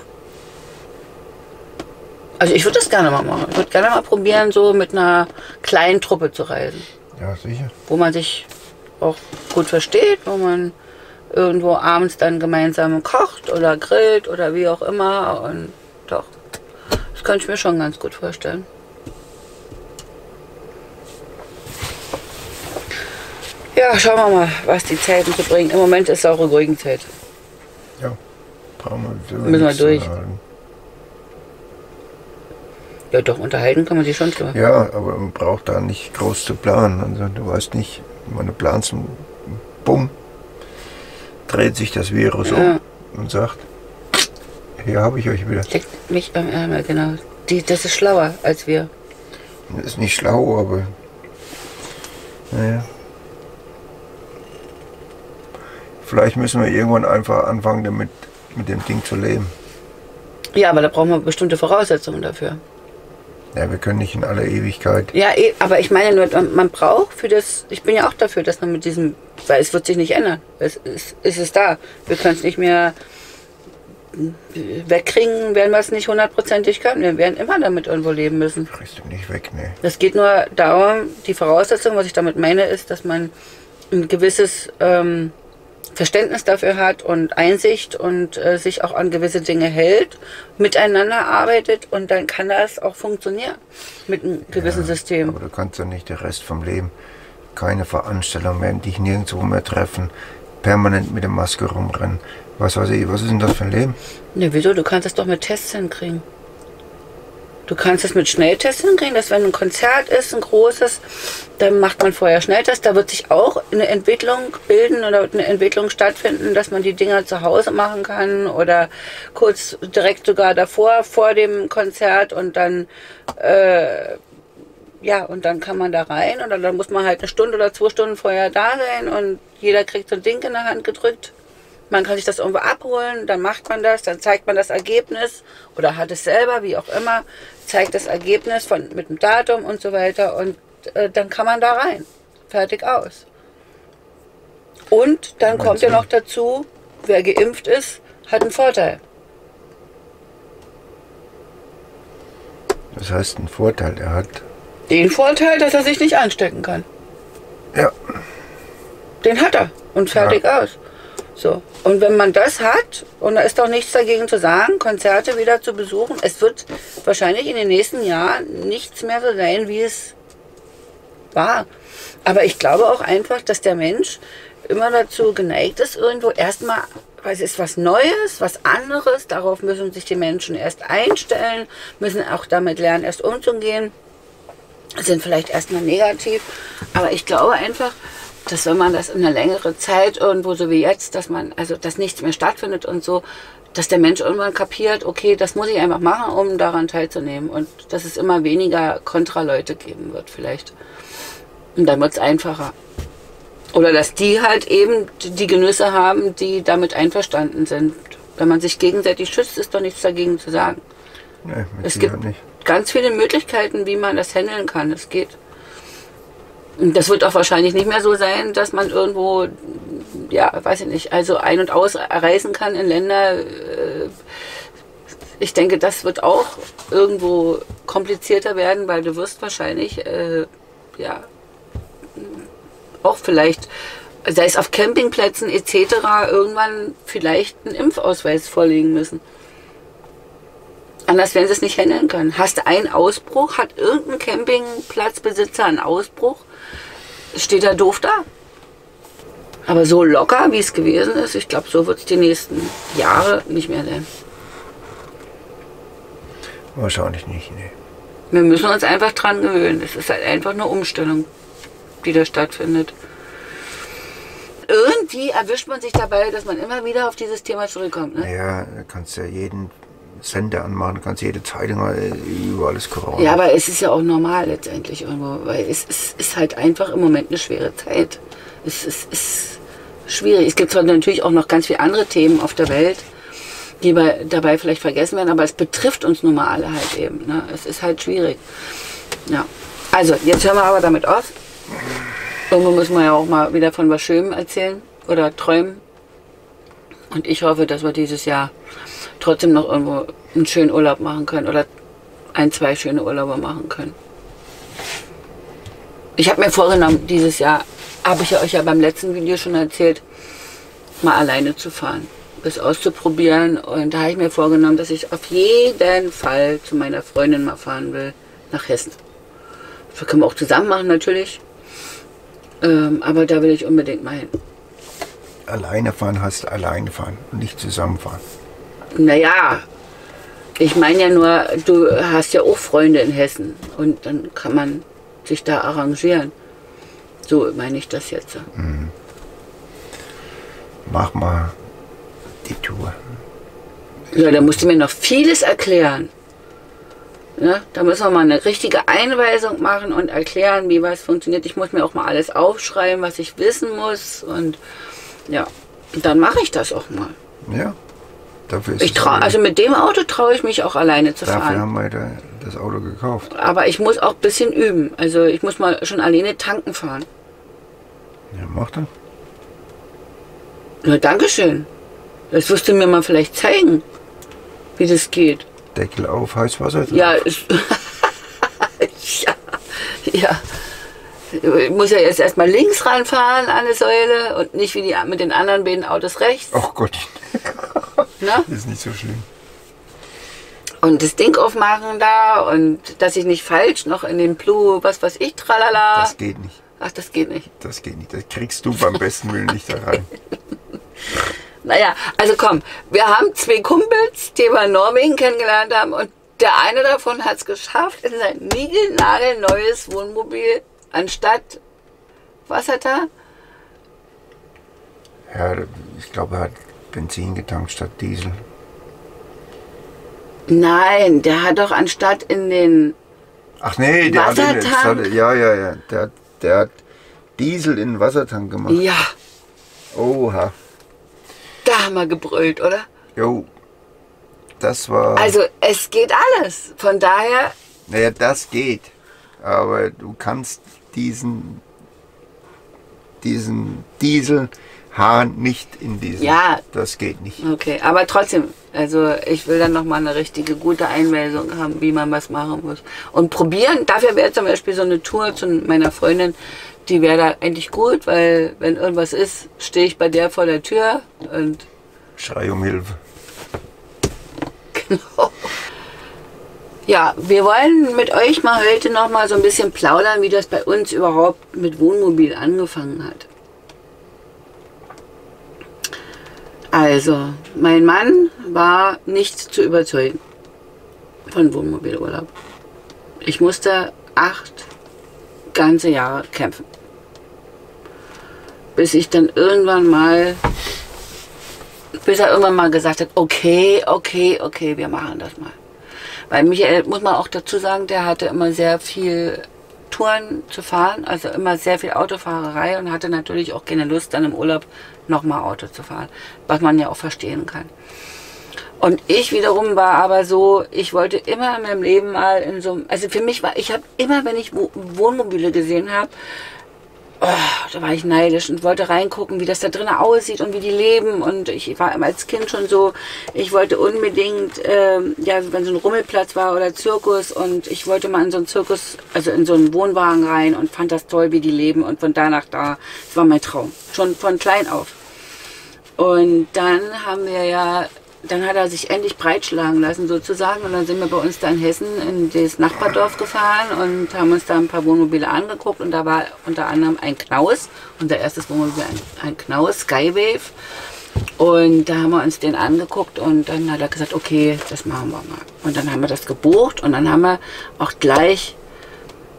Also ich würde das gerne mal machen. Ich würde gerne mal probieren, so mit einer kleinen Truppe zu reisen. Ja, sicher. Wo man sich auch gut versteht, wo man irgendwo abends dann gemeinsam kocht oder grillt oder wie auch immer. Und doch, das könnte ich mir schon ganz gut vorstellen. Ja, schauen wir mal, was die Zeiten zu bringen. Im Moment ist es auch eine ruhige Zeit. Ja, brauchen wir Müssen wir durch. Sagen. Ja, doch, unterhalten kann man sich schon drüber. Ja, aber man braucht da nicht groß zu planen. Also du weißt nicht, wenn du planst, bumm, dreht sich das Virus Ja. um und sagt, hier habe ich euch wieder. Leckt mich beim Ärmel, genau. Die, das ist schlauer als wir. Das ist nicht schlau, aber naja. Vielleicht müssen wir irgendwann einfach anfangen, damit mit dem Ding zu leben. Ja, aber da brauchen wir bestimmte Voraussetzungen dafür. Ja, wir können nicht in aller Ewigkeit. Ja, eh, aber ich meine nur, man man braucht für das, ich bin ja auch dafür, dass man mit diesem, weil es wird sich nicht ändern. Es ist, es ist da. Wir können es nicht mehr wegkriegen, werden wir es nicht hundertprozentig können. Wir werden immer damit irgendwo leben müssen. Kriegst du nicht weg, ne? Es geht nur darum, die Voraussetzung, was ich damit meine, ist, dass man ein gewisses ähm, Verständnis dafür hat und Einsicht und äh, sich auch an gewisse Dinge hält, miteinander arbeitet und dann kann das auch funktionieren mit einem gewissen Ja, System. Aber du kannst ja nicht den Rest vom Leben, keine Veranstaltung mehr, dich nirgendwo mehr treffen, permanent mit der Maske rumrennen. Was weiß ich, was ist denn das für ein Leben? Ne, wieso? Du kannst das doch mit Tests hinkriegen. Du kannst es mit Schnelltests hinkriegen, dass wenn ein Konzert ist, ein großes, dann macht man vorher Schnelltests. Da wird sich auch eine Entwicklung bilden oder eine Entwicklung stattfinden, dass man die Dinger zu Hause machen kann oder kurz direkt sogar davor, vor dem Konzert und dann, äh, ja, und dann kann man da rein oder dann muss man halt eine Stunde oder zwei Stunden vorher da sein und jeder kriegt so ein Ding in der Hand gedrückt. Man kann sich das irgendwo abholen, dann macht man das, dann zeigt man das Ergebnis oder hat es selber, wie auch immer, zeigt das Ergebnis von, mit dem Datum und so weiter und äh, dann kann man da rein. Fertig aus. Und dann kommt ja noch dazu, wer geimpft ist, hat einen Vorteil. Das heißt, ein Vorteil, er hat. Den Vorteil, dass er sich nicht anstecken kann. Ja. Den hat er und fertig Ja. aus. So. Und wenn man das hat, und da ist doch nichts dagegen zu sagen, Konzerte wieder zu besuchen, es wird wahrscheinlich in den nächsten Jahren nichts mehr so sein, wie es war. Aber ich glaube auch einfach, dass der Mensch immer dazu geneigt ist, irgendwo erstmal, weil es ist was Neues, was anderes, darauf müssen sich die Menschen erst einstellen, müssen auch damit lernen, erst umzugehen, sind vielleicht erstmal negativ, aber ich glaube einfach, dass wenn man das in einer längeren Zeit irgendwo so wie jetzt, dass man, also dass nichts mehr stattfindet und so, dass der Mensch irgendwann kapiert, okay, das muss ich einfach machen, um daran teilzunehmen und dass es immer weniger Kontraleute geben wird vielleicht. Und dann wird es einfacher. Oder dass die halt eben die Genüsse haben, die damit einverstanden sind. Wenn man sich gegenseitig schützt, ist doch nichts dagegen zu sagen. Nee, mit Es gibt nicht. ganz viele Möglichkeiten, wie man das handeln kann. Es geht. Und das wird auch wahrscheinlich nicht mehr so sein, dass man irgendwo, ja, weiß ich nicht, also ein- und ausreisen kann in Länder. äh, Ich denke, das wird auch irgendwo komplizierter werden, weil du wirst wahrscheinlich, äh, ja, auch vielleicht, sei es auf Campingplätzen et cetera, irgendwann vielleicht einen Impfausweis vorlegen müssen. Anders werden sie es nicht handeln können. Hast du einen Ausbruch, hat irgendein Campingplatzbesitzer einen Ausbruch, steht er doof da. Aber so locker, wie es gewesen ist, ich glaube, so wird es die nächsten Jahre nicht mehr sein. Wahrscheinlich nicht, nee. Wir müssen uns einfach dran gewöhnen. Es ist halt einfach eine Umstellung, die da stattfindet. Irgend, irgendwie erwischt man sich dabei, dass man immer wieder auf dieses Thema zurückkommt. Ne? Naja, da kannst ja jeden Sender anmachen, kannst jede Zeitung, überall ist Corona. Ja, aber es ist ja auch normal letztendlich irgendwo, weil es, es ist halt einfach im Moment eine schwere Zeit. Es, es ist schwierig. Es gibt zwar natürlich auch noch ganz viele andere Themen auf der Welt, die bei, dabei vielleicht vergessen werden, aber es betrifft uns nun mal alle halt eben. Ne? Es ist halt schwierig. Ja. Also, jetzt hören wir aber damit auf. Irgendwo müssen wir ja auch mal wieder von was Schönem erzählen oder träumen. Und ich hoffe, dass wir dieses Jahr trotzdem noch irgendwo einen schönen Urlaub machen können oder ein, zwei schöne Urlaube machen können. Ich habe mir vorgenommen, dieses Jahr, habe ich ja euch ja beim letzten Video schon erzählt, mal alleine zu fahren, das auszuprobieren. Und da habe ich mir vorgenommen, dass ich auf jeden Fall zu meiner Freundin mal fahren will, nach Hessen. Das können wir auch zusammen machen natürlich, ähm, aber da will ich unbedingt mal hin. Alleine fahren heißt alleine fahren und nicht zusammenfahren. Naja, ich meine ja nur, du hast ja auch Freunde in Hessen und dann kann man sich da arrangieren. So meine ich das jetzt. Mhm. Mach mal die Tour. Ja, da musst du mir noch vieles erklären. Ne? Da müssen wir mal eine richtige Einweisung machen und erklären, wie was funktioniert. Ich muss mir auch mal alles aufschreiben, was ich wissen muss. Und ja, und dann mache ich das auch mal. Ja. Dafür ist ich trau, also mit dem Auto traue ich mich auch alleine zu dafür fahren. haben wir da das Auto gekauft. Aber ich muss auch ein bisschen üben. Also ich muss mal schon alleine tanken fahren. Ja, mach dann. Na, dankeschön. Das wirst du mir mal vielleicht zeigen, wie das geht. Deckel auf, Heißwasser drauf. Ja, ich, ja, ja. Ich muss ja jetzt erstmal links ranfahren an eine Säule und nicht wie die mit den anderen beiden Autos rechts. Ach Gott. Na? Das ist nicht so schlimm. Und das Ding aufmachen da und dass ich nicht falsch noch in den Plu, was weiß ich, tralala. Das geht nicht. Ach, das geht nicht. Das geht nicht. Das kriegst du beim besten Willen nicht da rein. Naja, also komm, wir haben zwei Kumpels, die wir in Norwegen kennengelernt haben und der eine davon hat es geschafft, in sein niegelnagelneues Wohnmobil anstatt, was hat er? Ja, ich glaube, er hat Benzin getankt statt Diesel. Nein, der hat doch anstatt in den Ach nee, der hat, den, Wassertank. hat ja, ja, ja, der, hat- der hat Diesel in den Wassertank gemacht. Ja, Oha. da haben wir gebrüllt, oder? Jo, das war... Also es geht alles. Von daher, Naja, das geht. Aber du kannst diesen, diesen Dieselhahn nicht in diesen... Ja. Das geht nicht. okay, aber trotzdem, also ich will dann nochmal eine richtige gute Einweisung haben, wie man was machen muss. Und probieren, dafür wäre zum Beispiel so eine Tour zu meiner Freundin, die wäre da eigentlich gut, weil wenn irgendwas ist, stehe ich bei der vor der Tür und Schrei um Hilfe. genau. Ja, wir wollen mit euch mal heute noch mal so ein bisschen plaudern, wie das bei uns überhaupt mit Wohnmobil angefangen hat. Also, mein Mann war nicht zu überzeugen von Wohnmobilurlaub. Ich musste acht ganze Jahre kämpfen, bis ich dann irgendwann mal, bis er irgendwann mal gesagt hat, okay, okay, okay, wir machen das mal. Weil Michael, muss man auch dazu sagen, der hatte immer sehr viel Touren zu fahren, also immer sehr viel Autofahrerei und hatte natürlich auch keine Lust, dann im Urlaub nochmal Auto zu fahren, was man ja auch verstehen kann. Und ich wiederum war aber so, ich wollte immer in meinem Leben mal in so einem, also für mich war, ich habe immer, wenn ich Wohnmobile gesehen habe, oh, da war ich neidisch und wollte reingucken, wie das da drinnen aussieht und wie die leben. Und ich war immer als Kind schon so, ich wollte unbedingt, ähm, ja, wenn so ein Rummelplatz war oder Zirkus und ich wollte mal in so einen Zirkus, also in so einen Wohnwagen rein und fand das toll, wie die leben und von da nach da. Das war mein Traum, schon von klein auf. Und dann haben wir ja, dann hat er sich endlich breitschlagen lassen sozusagen und dann sind wir bei uns da in Hessen in das Nachbardorf gefahren und haben uns da ein paar Wohnmobile angeguckt und da war unter anderem ein Knaus, unser erstes Wohnmobil, ein, ein Knaus, Skywave, und da haben wir uns den angeguckt und dann hat er gesagt, okay, das machen wir mal. Und dann haben wir das gebucht und dann haben wir auch gleich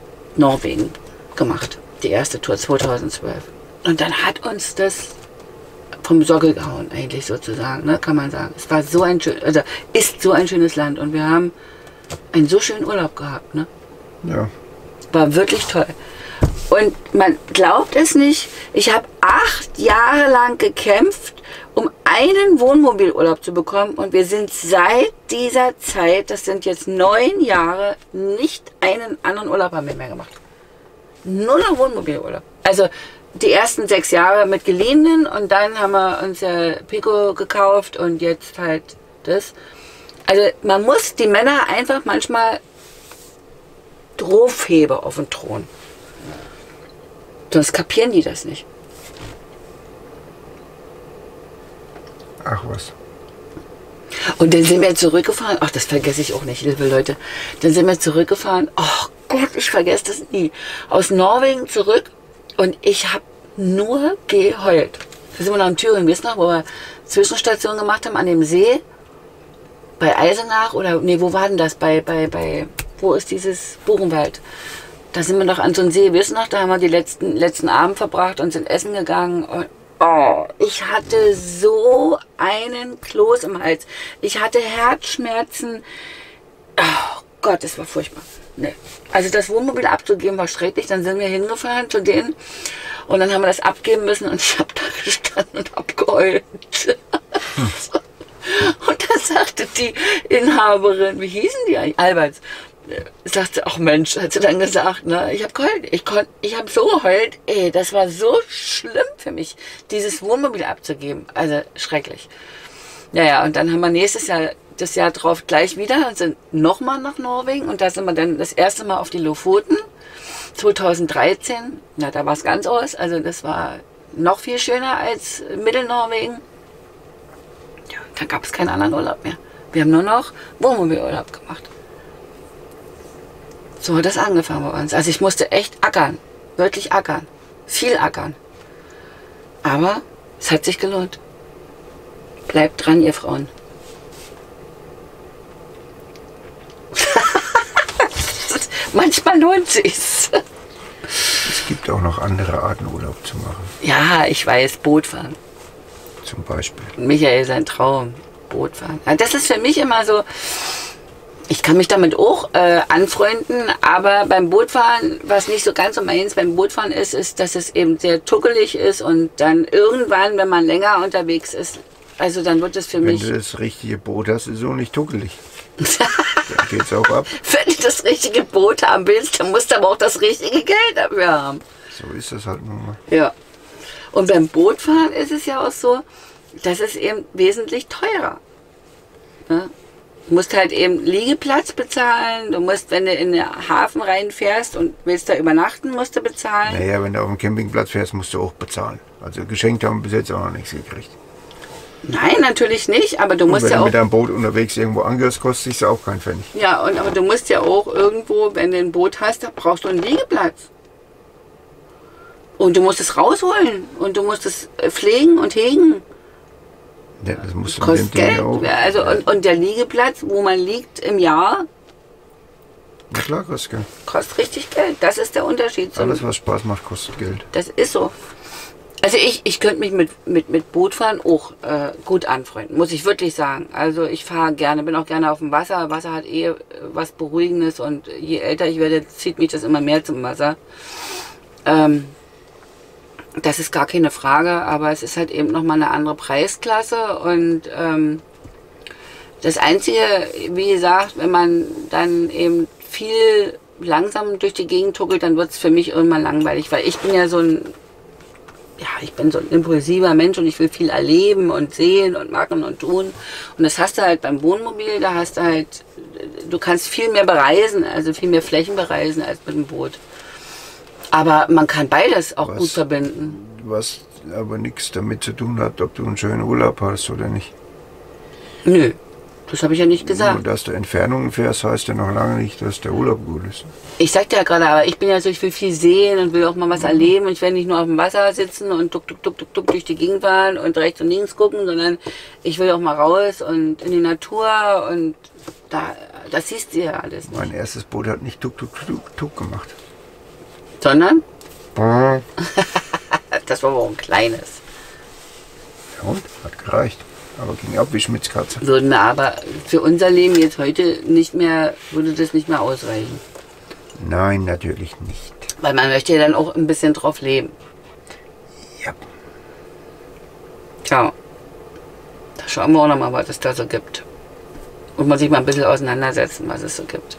Norwegen gemacht, die erste Tour zweitausendzwölf. Und dann hat uns das vom Sockel gehauen, eigentlich sozusagen, ne, kann man sagen. Es war so ein schön, also ist so ein schönes Land und wir haben einen so schönen Urlaub gehabt. Ne? Ja. War wirklich toll. Und man glaubt es nicht, ich habe acht Jahre lang gekämpft, um einen Wohnmobilurlaub zu bekommen und wir sind seit dieser Zeit, das sind jetzt neun Jahre, nicht einen anderen Urlaub haben wir mehr gemacht. Nur noch Wohnmobilurlaub. Also die ersten sechs Jahre mit geliehenen und dann haben wir uns ja Pico gekauft und jetzt halt das. Also man muss die Männer einfach manchmal draufheben auf den Thron. Sonst kapieren die das nicht. Ach was. Und dann sind wir zurückgefahren. Ach, das vergesse ich auch nicht, liebe Leute. Dann sind wir zurückgefahren. Oh Gott, ich vergesse das nie. Aus Norwegen zurück und ich habe nur geheult. Da sind wir noch in Thüringen, wisst ihr noch, wo wir Zwischenstation gemacht haben an dem See. Bei Eisenach oder, nee, wo war denn das? Bei, bei, bei, wo ist dieses Buchenwald? Da sind wir noch an so einem See, wisst ihr noch, da haben wir die letzten, letzten Abend verbracht und sind essen gegangen. Und, oh, ich hatte so einen Kloß im Hals. Ich hatte Herzschmerzen. Oh Gott, das war furchtbar. Nee. Also das Wohnmobil abzugeben war schrecklich. Dann sind wir hingefahren zu denen und dann haben wir das abgeben müssen und ich habe da gestanden und hab geheult. Hm. Und da sagte die Inhaberin, wie hießen die eigentlich? Alberts. Sagte, ach Mensch, hat sie dann gesagt, ne, ich habe geheult, ich, kon, ich habe so geheult, ey, das war so schlimm für mich, dieses Wohnmobil abzugeben, also schrecklich. Naja, und dann haben wir nächstes Jahr, das Jahr drauf gleich wieder und sind nochmal nach Norwegen und da sind wir dann das erste Mal auf die Lofoten, zweitausenddreizehn, na, da war es ganz aus, also das war noch viel schöner als Mittelnorwegen. Ja, da gab es keinen anderen Urlaub mehr. Wir haben nur noch Wohnmobilurlaub gemacht. So hat das angefangen bei uns. Also ich musste echt ackern. Wirklich ackern. Viel ackern. Aber es hat sich gelohnt. Bleibt dran, ihr Frauen. Manchmal lohnt sich's. Es gibt auch noch andere Arten, Urlaub zu machen. Ja, ich weiß, Boot fahren. Zum Beispiel. Michael, sein Traum. Boot fahren. Das ist für mich immer so... Ich kann mich damit auch äh, anfreunden, aber beim Bootfahren, was nicht so ganz so meins beim Bootfahren ist, ist, dass es eben sehr tuckelig ist und dann irgendwann, wenn man länger unterwegs ist, also dann wird es für Wenn mich... Wenn du das richtige Boot hast, ist es auch nicht tuckelig. Dann geht's auch ab. Wenn du das richtige Boot haben willst, dann musst du aber auch das richtige Geld dafür haben. So ist das halt nun mal. Ja. Und beim Bootfahren ist es ja auch so, das ist eben wesentlich teurer. Ja? Du musst halt eben Liegeplatz bezahlen, du musst, wenn du in den Hafen reinfährst und willst da übernachten, musst du bezahlen. Naja, wenn du auf dem Campingplatz fährst, musst du auch bezahlen. Also geschenkt haben wir bis jetzt auch noch nichts gekriegt. Nein, natürlich nicht, aber du und musst wenn ja du auch... mit deinem Boot unterwegs irgendwo angehörst, kostet es auch keinen Pfennig. Ja, und, aber du musst ja auch irgendwo, wenn du ein Boot hast, da brauchst du einen Liegeplatz. Und du musst es rausholen und du musst es pflegen und hegen. Ja, das muss kostet Geld. Auch. Also, und, und der Liegeplatz, wo man liegt im Jahr, na klar, kostet Geld. Kostet richtig Geld. Das ist der Unterschied. Alles, was Spaß macht, kostet Geld. Das ist so. Also ich, ich könnte mich mit, mit, mit Bootfahren auch äh, gut anfreunden, muss ich wirklich sagen. Also ich fahre gerne, bin auch gerne auf dem Wasser. Wasser hat eh was Beruhigendes und je älter ich werde, zieht mich das immer mehr zum Wasser. Ähm, Das ist gar keine Frage, aber es ist halt eben nochmal eine andere Preisklasse und ähm, das Einzige, wie gesagt, wenn man dann eben viel langsam durch die Gegend tuckelt, dann wird es für mich irgendwann langweilig, weil ich bin ja so ein, ja, ich bin so ein impulsiver Mensch und ich will viel erleben und sehen und machen und tun und das hast du halt beim Wohnmobil, da hast du halt, du kannst viel mehr bereisen, also viel mehr Flächen bereisen als mit dem Boot. Aber man kann beides auch was, gut verbinden. Was aber nichts damit zu tun hat, ob du einen schönen Urlaub hast oder nicht. Nö, das habe ich ja nicht gesagt. Nur, dass du Entfernungen fährst, heißt ja noch lange nicht, dass der Urlaub gut ist. Ich sagte ja gerade, aber ich bin ja so, ich will viel sehen und will auch mal was mhm. erleben. Und ich will nicht nur auf dem Wasser sitzen und duck, duck, duck, duck, duck durch die Gegend fahren und rechts und links gucken, sondern ich will auch mal raus und in die Natur und da, das siehst du ja alles nicht. Mein erstes Boot hat nicht duck, duck, duck, duck gemacht. Sondern? Hm. Das war aber auch ein kleines. Und? Hat gereicht. Aber ging ab wie Schmitzkatze. Würden wir aber für unser Leben jetzt heute nicht mehr, würde das nicht mehr ausreichen. Nein, natürlich nicht. Weil man möchte ja dann auch ein bisschen drauf leben. Ja. Tja, da schauen wir auch noch mal, was es da so gibt. Und man sich mal ein bisschen auseinandersetzen, was es so gibt.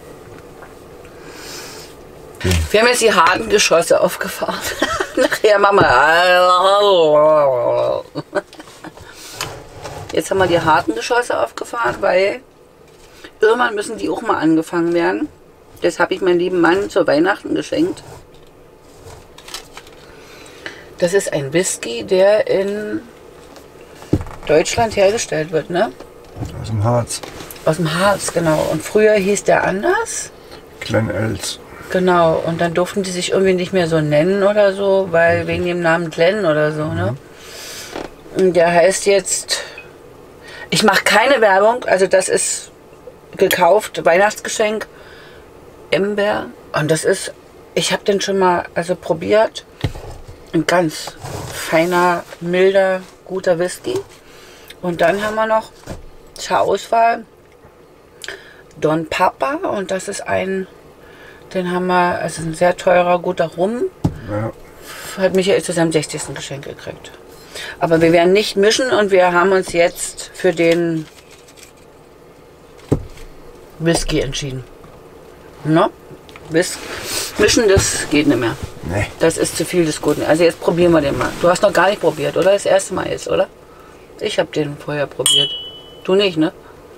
Okay. Wir haben jetzt die harten Geschosse aufgefahren. Nachher machen wir. Jetzt haben wir die harten Geschosse aufgefahren, weil irgendwann müssen die auch mal angefangen werden. Das habe ich meinem lieben Mann zu Weihnachten geschenkt. Das ist ein Whisky, der in Deutschland hergestellt wird, ne? Aus dem Harz. Aus dem Harz, genau. Und früher hieß der anders. Glen Els. Genau. Und dann durften die sich irgendwie nicht mehr so nennen oder so, weil wegen dem Namen Glenn oder so, ne? Und der heißt jetzt, ich mache keine Werbung, also das ist gekauft, Weihnachtsgeschenk, Ember. Und das ist, ich habe den schon mal also probiert. Ein ganz feiner, milder, guter Whisky. Und dann haben wir noch zur Auswahl Don Papa. Und das ist ein, den haben wir, also ein sehr teurer, guter Rum. Ja. Hat Michael zu seinem sechzigsten Geschenk gekriegt. Aber wir werden nicht mischen und wir haben uns jetzt für den Whisky entschieden. No? Whis Mischen, das geht nicht mehr. Nee. Das ist zu viel des Guten. Also jetzt probieren wir den mal. Du hast noch gar nicht probiert, oder? Das erste Mal jetzt, oder? Ich habe den vorher probiert. Du nicht, ne?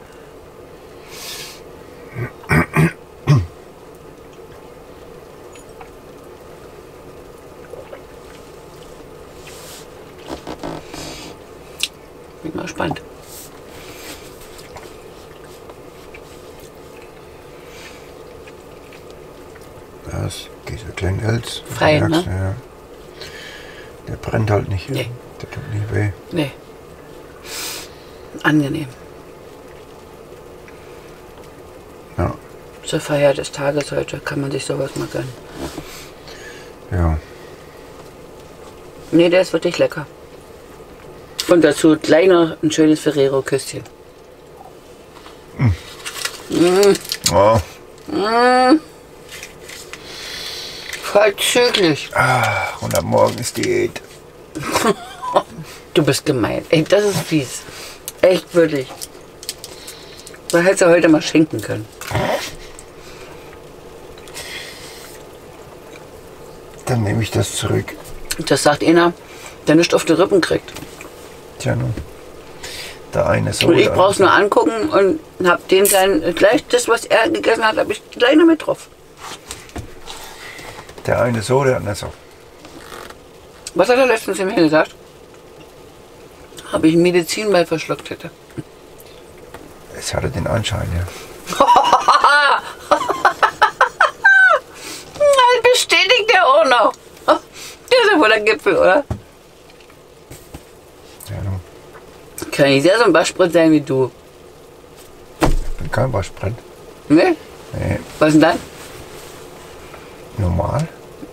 Bin mal gespannt. Das geht so Glen Els. Frei, ne? Ja. Der brennt halt nicht. Nee. Der tut nicht weh. Nee. Angenehm. Ja. Zur Feier des Tages heute kann man sich sowas mal gönnen. Ja. Nee, der ist wirklich lecker. Und dazu gleich noch ein schönes Ferrero-Küsschen. Mm. Mm. Oh. Mm. Vollzüglich. Ah, und ab morgen ist Diät. Du bist gemein. Ey, das ist fies. Echt, wirklich. Man hätte es ja heute mal schenken können. Dann nehme ich das zurück. Das sagt einer, der nicht auf die Rippen kriegt. Tja, nun. Der eine so. Und ich brauche es nur angucken und hab den dann gleich das, was er gegessen hat, habe ich gleich noch mit drauf. Der eine so, der andere so. Was hat er letztens zu mir gesagt? Habe ich Medizin mal verschluckt hätte. Es hatte den Anschein, ja. Das bestätigt er auch noch. Der ist ja wohl der Gipfel, oder? Ja, nun. Kann ich sehr so ein Waschbrett sein wie du. Ich bin kein Waschbrett. Ne? Nee, Was denn dann? normal.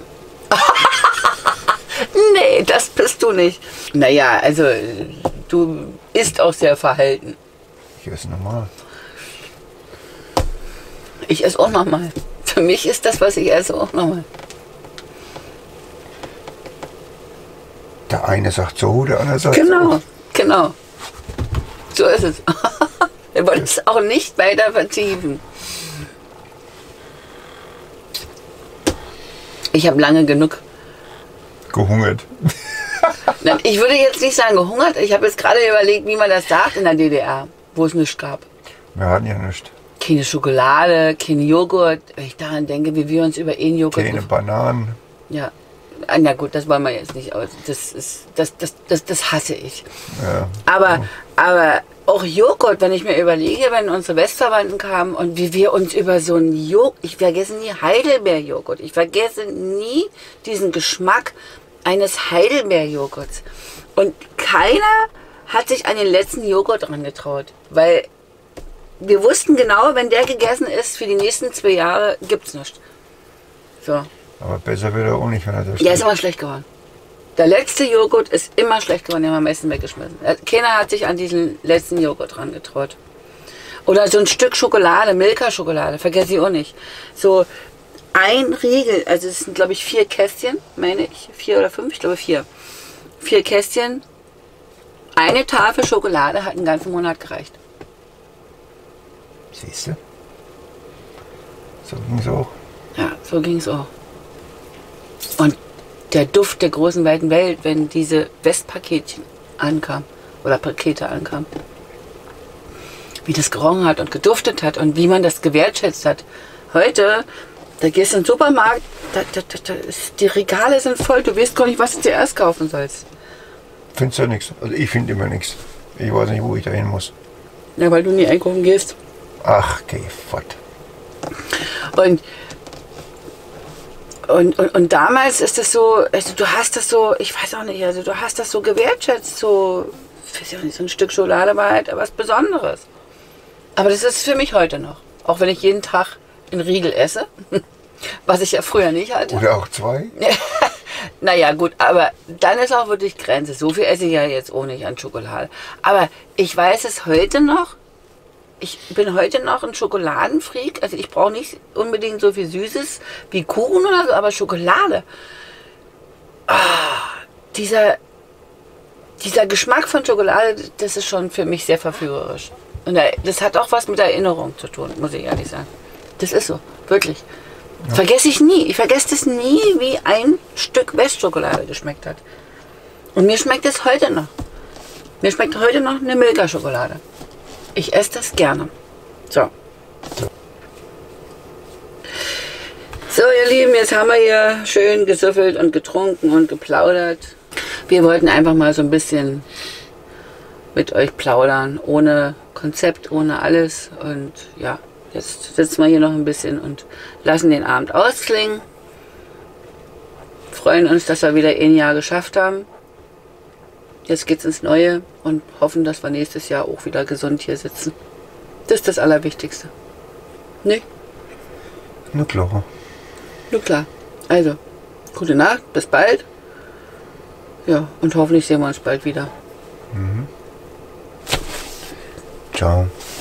Nee, das bist du nicht. Naja, also du isst auch sehr verhalten. Ich esse normal. Ich esse auch nochmal. Für mich ist das, was ich esse, auch nochmal. Der eine sagt so, der andere sagt Genau, so. genau. So ist es. Wir wollen es auch nicht weiter vertiefen. Ich habe lange genug. Gehungert. Nein, ich würde jetzt nicht sagen gehungert. Ich habe jetzt gerade überlegt, wie man das sagt in der D D R, wo es nichts gab. Wir hatten ja nichts. Keine Schokolade, kein Joghurt. Wenn ich daran denke, wie wir uns über einen Joghurt... Keine Bananen. Ja. Ah, na gut, das wollen wir jetzt nicht aus. Das ist, das, das, das, das hasse ich. Ja. Aber, aber auch Joghurt, wenn ich mir überlege, wenn unsere Westverwandten kamen und wie wir uns über so einen Joghurt, ich vergesse nie Heidelbeer-Joghurt, ich vergesse nie diesen Geschmack eines Heidelbeer-Joghurts. Und keiner hat sich an den letzten Joghurt dran getraut, weil wir wussten genau, wenn der gegessen ist, für die nächsten zwei Jahre gibt es nichts. So. Aber besser wird er auch nicht, wenn er das Der ist immer schlecht geworden. Der letzte Joghurt ist immer schlecht geworden, den haben wir am meisten weggeschmissen. Keiner hat sich an diesen letzten Joghurt ran getraut. Oder so ein Stück Schokolade, Milka-Schokolade, vergesse ich auch nicht. So ein Riegel, also es sind glaube ich vier Kästchen, meine ich, vier oder fünf, ich glaube vier. Vier Kästchen, eine Tafel Schokolade hat einen ganzen Monat gereicht. Siehst du? So ging es auch. Ja, so ging es auch. Und der Duft der großen weiten Welt, wenn diese Westpaketchen ankamen oder Pakete ankamen. Wie das gerochen hat und geduftet hat und wie man das gewertschätzt hat. Heute, da gehst du in den Supermarkt, da, da, da, da ist, die Regale sind voll, du weißt gar nicht, was du zuerst kaufen sollst. Findest du ja nichts? Also ich finde immer nichts. Ich weiß nicht, wo ich da hin muss. Ja, weil du nie einkaufen gehst. Ach, geh fort. Und, und, und, und damals ist das so, also du hast das so, ich weiß auch nicht, also du hast das so gewertschätzt, so, weiß ich auch nicht, so ein Stück Schokolade war halt was Besonderes. Aber das ist für mich heute noch. Auch wenn ich jeden Tag einen Riegel esse, was ich ja früher nicht hatte. Oder auch zwei. Naja, gut, aber dann ist auch wirklich Grenze. So viel esse ich ja jetzt auch nicht an Schokolade. Aber ich weiß es heute noch. Ich bin heute noch ein Schokoladenfreak. Also ich brauche nicht unbedingt so viel Süßes wie Kuchen oder so, aber Schokolade. Ah, dieser, dieser Geschmack von Schokolade, das ist schon für mich sehr verführerisch. Und das hat auch was mit Erinnerung zu tun, muss ich ehrlich sagen. Das ist so, wirklich. Ja. Vergesse ich nie. Ich vergesse das nie, wie ein Stück Westschokolade geschmeckt hat. Und mir schmeckt es heute noch. Mir schmeckt heute noch eine Milka-Schokolade. Ich esse das gerne. So. So, ihr Lieben, jetzt haben wir hier schön gesüffelt und getrunken und geplaudert. Wir wollten einfach mal so ein bisschen mit euch plaudern, ohne Konzept, ohne alles. Und ja, jetzt sitzen wir hier noch ein bisschen und lassen den Abend ausklingen. Freuen uns, dass wir wieder ein Jahr geschafft haben. Jetzt geht's ins Neue und hoffen, dass wir nächstes Jahr auch wieder gesund hier sitzen. Das ist das Allerwichtigste. Ne? Na klar. Na klar. Also, gute Nacht, bis bald. Ja, und hoffentlich sehen wir uns bald wieder. Mhm. Ciao.